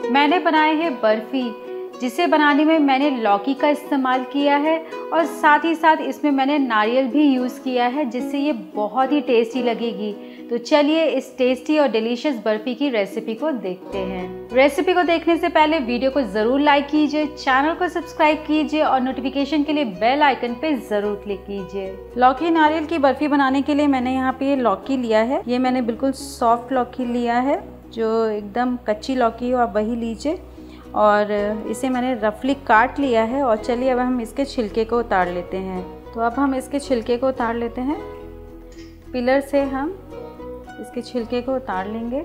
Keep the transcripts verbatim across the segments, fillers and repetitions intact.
मैंने बनाए हैं बर्फ़ी, जिसे बनाने में मैंने लौकी का इस्तेमाल किया है और साथ ही साथ इसमें मैंने नारियल भी यूज़ किया है, जिससे ये बहुत ही टेस्टी लगेगी। तो चलिए इस टेस्टी और डिलीशियस बर्फ़ी की रेसिपी को देखते हैं। रेसिपी को देखने से पहले वीडियो को ज़रूर लाइक कीजिए, चैनल को सब्सक्राइब कीजिए और नोटिफिकेशन के लिए बेल आइकन पे ज़रूर क्लिक कीजिए। लौकी नारियल की बर्फ़ी बनाने के लिए मैंने यहाँ पे ये लौकी लिया है। ये मैंने बिल्कुल सॉफ्ट लौकी लिया है, जो एकदम कच्ची लौकी हो आप वही लीजिए। और इसे मैंने रफली काट लिया है। और चलिए अब हम इसके छिलके को उतार लेते हैं। तो अब हम इसके छिलके को उतार लेते हैं। पिलर से हम इसके छिलके को उतार लेंगे।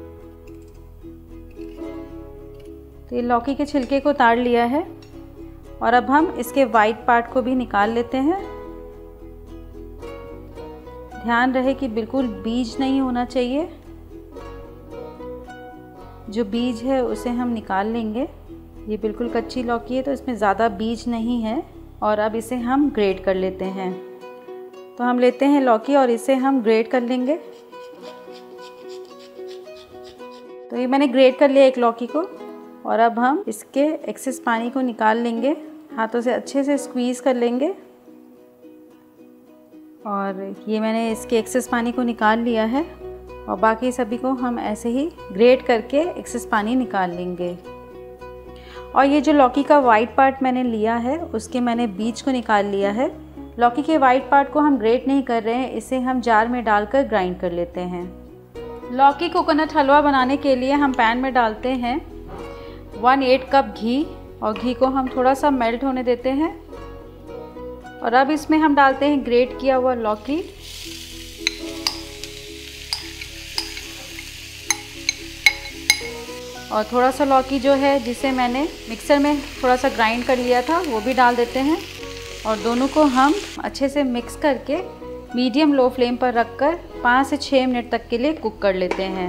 तो ये लौकी के छिलके को उतार लिया है और अब हम इसके वाइट पार्ट को भी निकाल लेते हैं। ध्यान रहे कि बिल्कुल बीज नहीं होना चाहिए। जो बीज है उसे हम निकाल लेंगे। ये बिल्कुल कच्ची लौकी है तो इसमें ज़्यादा बीज नहीं है। और अब इसे हम ग्रेट कर लेते हैं। तो हम लेते हैं लौकी और इसे हम ग्रेट कर लेंगे। तो ये मैंने ग्रेट कर लिया एक लौकी को। और अब हम इसके एक्सेस पानी को निकाल लेंगे। हाथों से अच्छे से स्क्वीज़ कर लेंगे। और ये मैंने इसके एक्सेस पानी को निकाल लिया है। और बाकी सभी को हम ऐसे ही ग्रेट करके एक्सेस पानी निकाल लेंगे। और ये जो लौकी का वाइट पार्ट मैंने लिया है उसके मैंने बीज को निकाल लिया है। लौकी के वाइट पार्ट को हम ग्रेट नहीं कर रहे हैं, इसे हम जार में डालकर ग्राइंड कर लेते हैं। लौकी कोकोनट हलवा बनाने के लिए हम पैन में डालते हैं वन एट कप घी। और घी को हम थोड़ा सा मेल्ट होने देते हैं। और अब इसमें हम डालते हैं ग्रेट किया हुआ लौकी। और थोड़ा सा लौकी जो है जिसे मैंने मिक्सर में थोड़ा सा ग्राइंड कर लिया था वो भी डाल देते हैं। और दोनों को हम अच्छे से मिक्स करके मीडियम लो फ्लेम पर रखकर पाँच से छः मिनट तक के लिए कुक कर लेते हैं।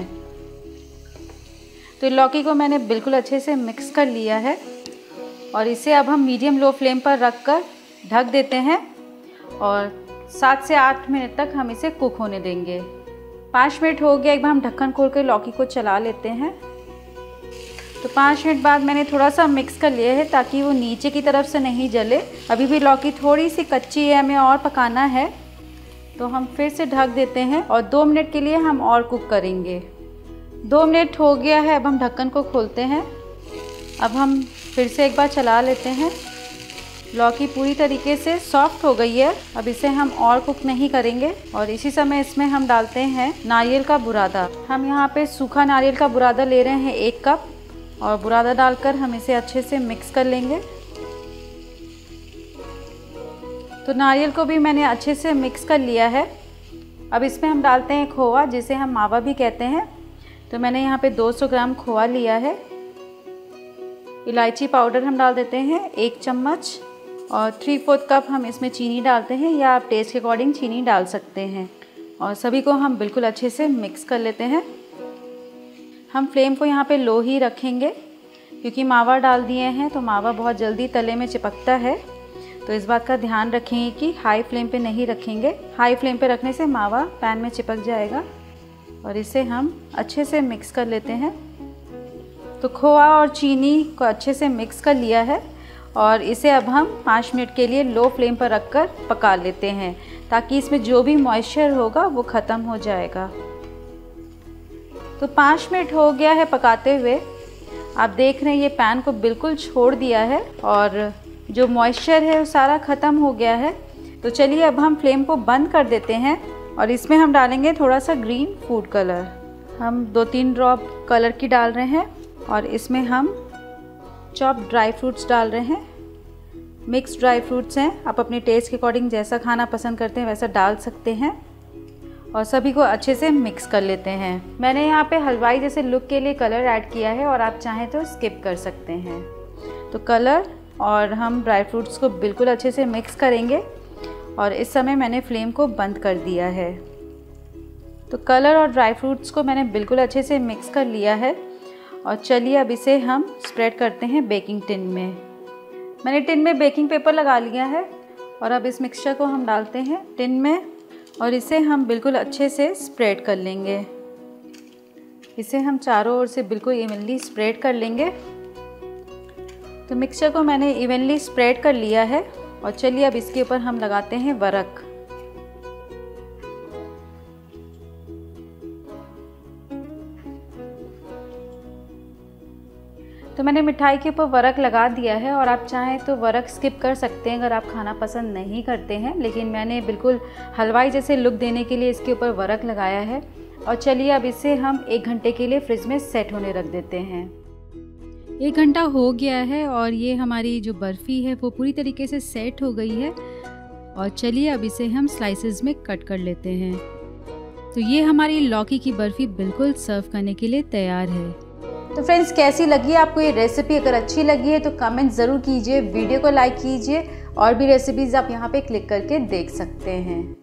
तो लौकी को मैंने बिल्कुल अच्छे से मिक्स कर लिया है। और इसे अब हम मीडियम लो फ्लेम पर रखकर ढक देते हैं। और सात से आठ मिनट तक हम इसे कुक होने देंगे। पाँच मिनट हो गया, एक बार हम ढक्कन खोल कर लौकी को चला लेते हैं। तो पाँच मिनट बाद मैंने थोड़ा सा मिक्स कर लिया है ताकि वो नीचे की तरफ से नहीं जले। अभी भी लौकी थोड़ी सी कच्ची है, हमें और पकाना है। तो हम फिर से ढक देते हैं और दो मिनट के लिए हम और कुक करेंगे। दो मिनट हो गया है, अब हम ढक्कन को खोलते हैं। अब हम फिर से एक बार चला लेते हैं। लौकी पूरी तरीके से सॉफ्ट हो गई है। अब इसे हम और कुक नहीं करेंगे। और इसी समय इसमें हम डालते हैं नारियल का बुरादा। हम यहाँ पे सूखा नारियल का बुरादा ले रहे हैं एक कप। और बुरादा डालकर हम इसे अच्छे से मिक्स कर लेंगे। तो नारियल को भी मैंने अच्छे से मिक्स कर लिया है। अब इसमें हम डालते हैं खोआ, जिसे हम मावा भी कहते हैं। तो मैंने यहाँ पे दो सौ ग्राम खोआ लिया है। इलायची पाउडर हम डाल देते हैं एक चम्मच। और थ्री फोर्थ कप हम इसमें चीनी डालते हैं, या आप टेस्ट के अकॉर्डिंग चीनी डाल सकते हैं। और सभी को हम बिल्कुल अच्छे से मिक्स कर लेते हैं। हम फ्लेम को यहाँ पे लो ही रखेंगे, क्योंकि मावा डाल दिए हैं तो मावा बहुत जल्दी तले में चिपकता है। तो इस बात का ध्यान रखेंगे कि हाई फ्लेम पे नहीं रखेंगे। हाई फ्लेम पे रखने से मावा पैन में चिपक जाएगा। और इसे हम अच्छे से मिक्स कर लेते हैं। तो खोआ और चीनी को अच्छे से मिक्स कर लिया है। और इसे अब हम पाँच मिनट के लिए लो फ्लेम पर रखकर पका लेते हैं, ताकि इसमें जो भी मॉइस्चर होगा वो ख़त्म हो जाएगा। तो पाँच मिनट हो गया है पकाते हुए। आप देख रहे हैं ये पैन को बिल्कुल छोड़ दिया है और जो मॉइस्चर है वो सारा ख़त्म हो गया है। तो चलिए अब हम फ्लेम को बंद कर देते हैं। और इसमें हम डालेंगे थोड़ा सा ग्रीन फूड कलर। हम दो तीन ड्रॉप कलर की डाल रहे हैं। और इसमें हम चॉप ड्राई फ्रूट्स डाल रहे हैं। मिक्स ड्राई फ्रूट्स हैं, आप अपने टेस्ट के अकॉर्डिंग जैसा खाना पसंद करते हैं वैसा डाल सकते हैं। और सभी को अच्छे से मिक्स कर लेते हैं। मैंने यहाँ पे हलवाई जैसे लुक के लिए कलर ऐड किया है, और आप चाहें तो स्किप कर सकते हैं। तो कलर और हम ड्राई फ्रूट्स को बिल्कुल अच्छे से मिक्स करेंगे। और इस समय मैंने फ्लेम को बंद कर दिया है। तो कलर और ड्राई फ्रूट्स को मैंने बिल्कुल अच्छे से मिक्स कर लिया है। और चलिए अब इसे हम स्प्रेड करते हैं बेकिंग टिन में। मैंने टिन में बेकिंग पेपर लगा लिया है। और अब इस मिक्सचर को हम डालते हैं टिन में और इसे हम बिल्कुल अच्छे से स्प्रेड कर लेंगे। इसे हम चारों ओर से बिल्कुल इवनली स्प्रेड कर लेंगे। तो मिक्सचर को मैंने इवनली स्प्रेड कर लिया है और चलिए अब इसके ऊपर हम लगाते हैं वरक। तो मैंने मिठाई के ऊपर वरक लगा दिया है और आप चाहें तो वरक स्किप कर सकते हैं अगर आप खाना पसंद नहीं करते हैं, लेकिन मैंने बिल्कुल हलवाई जैसे लुक देने के लिए इसके ऊपर वरक लगाया है। और चलिए अब इसे हम एक घंटे के लिए फ्रिज में सेट होने रख देते हैं। एक घंटा हो गया है और ये हमारी जो बर्फ़ी है वो पूरी तरीके से सेट हो गई है। और चलिए अब इसे हम स्लाइसेस में कट कर लेते हैं। तो ये हमारी लौकी की बर्फ़ी बिल्कुल सर्व करने के लिए तैयार है। तो फ्रेंड्स, कैसी लगी आपको ये रेसिपी? अगर अच्छी लगी है तो कमेंट ज़रूर कीजिए, वीडियो को लाइक कीजिए और भी रेसिपीज़ आप यहाँ पे क्लिक करके देख सकते हैं।